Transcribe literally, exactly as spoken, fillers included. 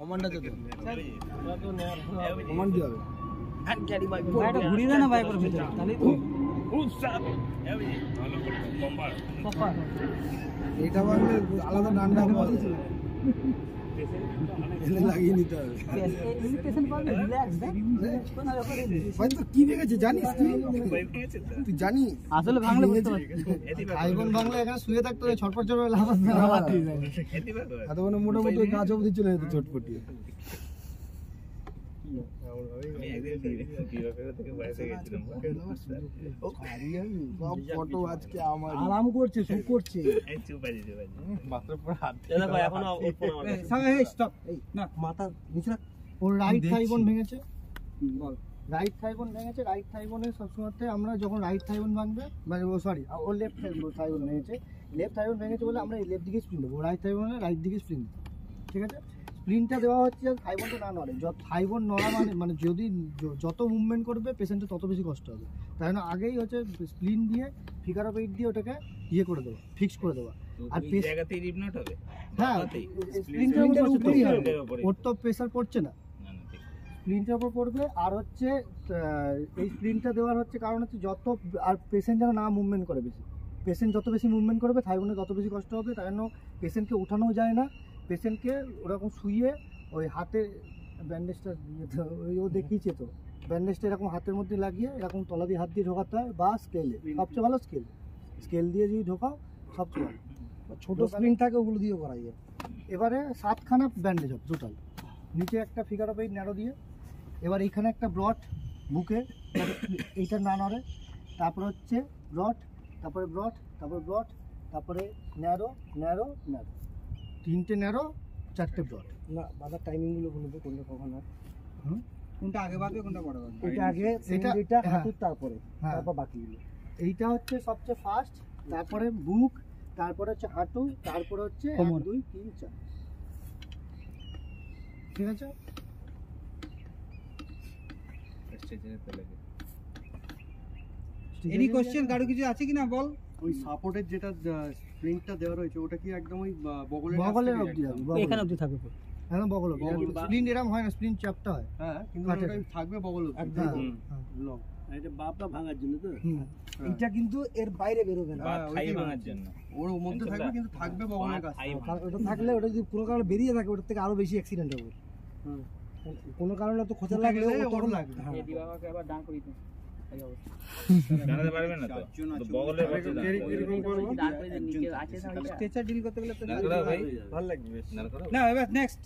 commander তো command দিও আর গাড়ি বাইক বাইরে ঘুরি না বাইক এর ভিতরে তাহলে তো উৎসাহ এই ভালো করে কম্পার পাপা এটা বাংলা আলাদা ডান্ডা পাওয়া যায় এনে লাগিয়ে নিতে হবে এই পেশেন্ট পাবে রিল্যাক্স কোন ব্যাপারে ভাই তো কি ভেঙেছে জানিস তুই তুই জানিস আসলে ভাঙলে বুঝতে পারছিস আইবন বাংলা এখানে শুয়ে থাকতো ছটপট চড়ে লাফাত লাফাত দিয়ে যায় এত মানে মোটামুটি গাছ অবধি চলে যেত চটপটিয়ে আরাম করছে সুখ করছে মাথা নিচে ওর রাইট থাই বোন ভেঙেছে বল রাইট থাই বোন ভেঙেছে রাইট থাই বোনের সবসময় আমরা যখন রাইট থাই বোন ভাঙবে মানে সরি ওর লেফট থাই বোন ভেঙেছে লেফট থাই বোন ভেঙেছে বলে আমরা লেফট দিকে স্প্রিন দেবো রাইট থাই বোনের রাইট দিকে স্প্রিন দেবো ঠিক আছে স্প্রিনটা দেওয়া হচ্ছে থাই বোনটা না নড়ে যত থাই বোন নড়া মানে মানে যদি যত মুভমেন্ট করবে পেশেন্টের তত বেশি কষ্ট হবে তাই জন্য আগেই হচ্ছে স্প্লিন দিয়ে ফিগার অফ এইট দিয়ে ওটাকে ইয়ে করে দেবো ফিক্স করে দেওয়া আর জায়গাতেই রিপ নট হবে হ্যাঁ স্প্লিনটার উপরেই হবে ওর তো প্রেসার পড়ছে না স্প্লিনটার উপর পড়বে আর হচ্ছে এই স্প্লিনটা দেওয়ার হচ্ছে কারণ হচ্ছে যত আর পেশেন্ট যেন না মুভমেন্ট করে বেশি পেশেন্ট যত বেশি মুভমেন্ট করবে থাই বোনে তত বেশি কষ্ট হবে তাই জন্য পেশেন্টকে উঠানো যায় না পেশেন্টকে ওরকম শুয়ে ওই হাতে ব্যান্ডেজটা দিয়ে ওই ও দেখিয়েছে তো ব্যান্ডেজটা এরকম হাতের মধ্যে লাগিয়ে এরকম তলা দিয়ে হাত দিয়ে ঢোকাতে হয় বা স্কেলে সবচেয়ে ভালো স্কেল স্কেল দিয়ে যদি ঢোকাও সবচেয়ে ভালো ছোটো স্প্রিন থাকে ওগুলো দিয়েও করা যায় এবারে সাতখানা ব্যান্ডেজ হবে টোটাল নিচে একটা ফিগার অফ এইট ন্যারো দিয়ে এবার এইখানে একটা ব্রড বুকে এইটা না নড়ে তারপরে হচ্ছে ব্রড তারপরে ব্রড তারপরে ব্রড তারপরে ন্যারো ন্যারো ন্যারো তিনটে ন্যারো চারটে ব্রড না বাজার টাইমিংগুলো বলবে কোনটা কখন হয় হুম কোনটা আগে বাঁধবে কোনটা পরে বাঁধবে এটা আগে এটা এটা হাঁটুর তারপরে তারপর বাকিগুলো এইটা হচ্ছে সবচেয়ে ফার্স্ট তারপরে বুক তারপরে হচ্ছে হাঁটু তারপরে হচ্ছে এক দুই তিন চার ঠিক আছে এনি কোশ্চেন কারো কিছু আছে কিনা বল ওই সাপোর্টের যেটা স্প্রিংটা দেওয়া রয়েছে ওটা কি একদম ওই বগলের বগলের অবধি হবে এখানে অবধি থাকবে একদম বগল অবধি স্প্রিন এরকম হয় না স্প্রিন চাপটা হয় হ্যাঁ কিন্তু ওটা থাকবে বগল অবধি একদম লং এটা বাপটা ভাঙার জন্য তো এটা কিন্তু এর বাইরে বের হবে না থাই ভাঙার জন্য ওর মধ্যে থাকবে কিন্তু থাকবে বগলের কাছে কারণ ওটা থাকলে ওটা যদি কোনো কারণে বেরিয়ে থাকে ওটার থেকে আরো বেশি অ্যাক্সিডেন্ট হবে কোনো কারণে তো খোঁচা লাগলে তখন লাগবে হ্যাঁ এই দিবাকে আবার ডান করে দিন জানাতে পারবেন না তো বগলের পাশে এরকম করব ডান করে নিচে আছে স্ট্রেচার ডিল করতে গেলে তো ভাই ভালো লাগবে বেশ না এবার নেক্সট